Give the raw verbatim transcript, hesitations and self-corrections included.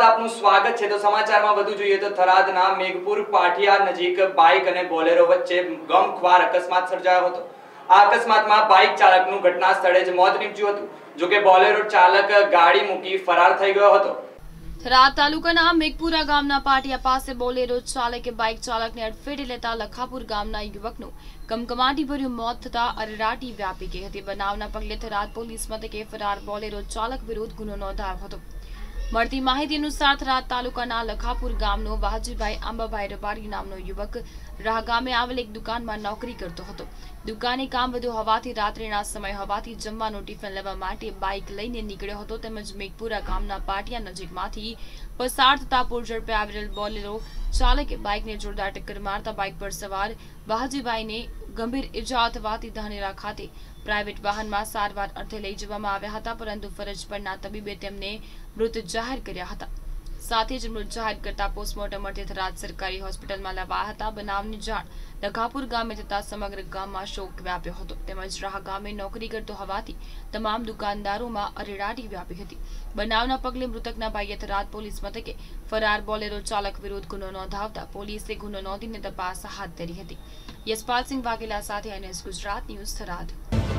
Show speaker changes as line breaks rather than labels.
આપનું સ્વાગત છે। તો સમાચારમાં વધુ જોઈએ તો થરાદના મેઘપુર પાટિયા નજીક બાઇક અને બોલેરો વચ્ચે ગમખ્વાર અકસ્માત સર્જાયો હતો। આ અકસ્માતમાં બાઇક ચાલકનું ઘટના સ્થળે જ મોત નીપજ્યું હતું, જો કે બોલેરો ચાલક ગાડી મૂકી ફરાર થઈ ગયો હતો।
થરાદ તાલુકાના મેઘપુરા ગામના પાટિયા પાસે બોલેરો ચાલકે બાઇક ચાલકને અડફેટે લેતા લખાપુર ગામના યુવકનું કમકમાટીભર્યું મોત થતા અરેરાટી વ્યાપી ગઈ હતી। બનાવના પગલે થરાદ પોલીસ મથકે ફરાર બોલેરો ચાલક વિરુદ્ધ ગુનો નોંધાયો હતો। મળતી માહિતી અનુસાર થરાદ તાલુકાના લખાપુર ગામનો વાહજીભાઈ આંબાભાઈ રબારી નામનો યુવક રાહ ગામે આવેલ એક દુકાનમાં નોકરી કરતો હતો। દુકાને કામ વધુ હોવાથી રાત્રિના સમય હોવાથી જમવાનું ટિફિન લેવા માટે બાઇક લઈને નીકળ્યો હતો, તેમજ મેઘપુરા ગામના પાટિયા નજીકમાંથી પસાર થતા પૂર ઝડપે આવેલ બોલેરો ચાલકે બાઇકને જોરદાર ટક્કર મારતા બાઇક પર સવાર વાહજીભાઈને ગંભીર ઇજા થવાથી ધાનેરા ખાતે પ્રાઇવેટ વાહનમાં સારવાર અર્થે લઈ જવામાં આવ્યા હતા, પરંતુ ફરજ પરના તબીબે તેમને મૃત જાહેર કર્યા હતા। સાથે જ મૃત જાહેર કરતા પોસ્ટમોર્ટમ અર્થે થરાદ સરકારી હોસ્પિટલમાં લવાયા હતા। બનાવની જાણ લખાપુર ગામે થતા સમગ્ર ગામમાં શોક વ્યાપ્યો હતો, તેમજ રાહ ગામે નોકરી કરતો હોવાથી તમામ દુકાનદારોમાં અરેરાટી વ્યાપી હતી। બનાવના પગલે મૃતકના ભાઈએ થરાદ પોલીસ મથકે ફરાર બોલેરો ચાલક વિરુદ્ધ ગુનો નોંધાવતા પોલીસે ગુનો નોંધીને તપાસ હાથ ધરી હતી। યશપાલસિંહ વાઘેલા સાથે એનએસ ગુજરાત ન્યૂઝ થરાદ।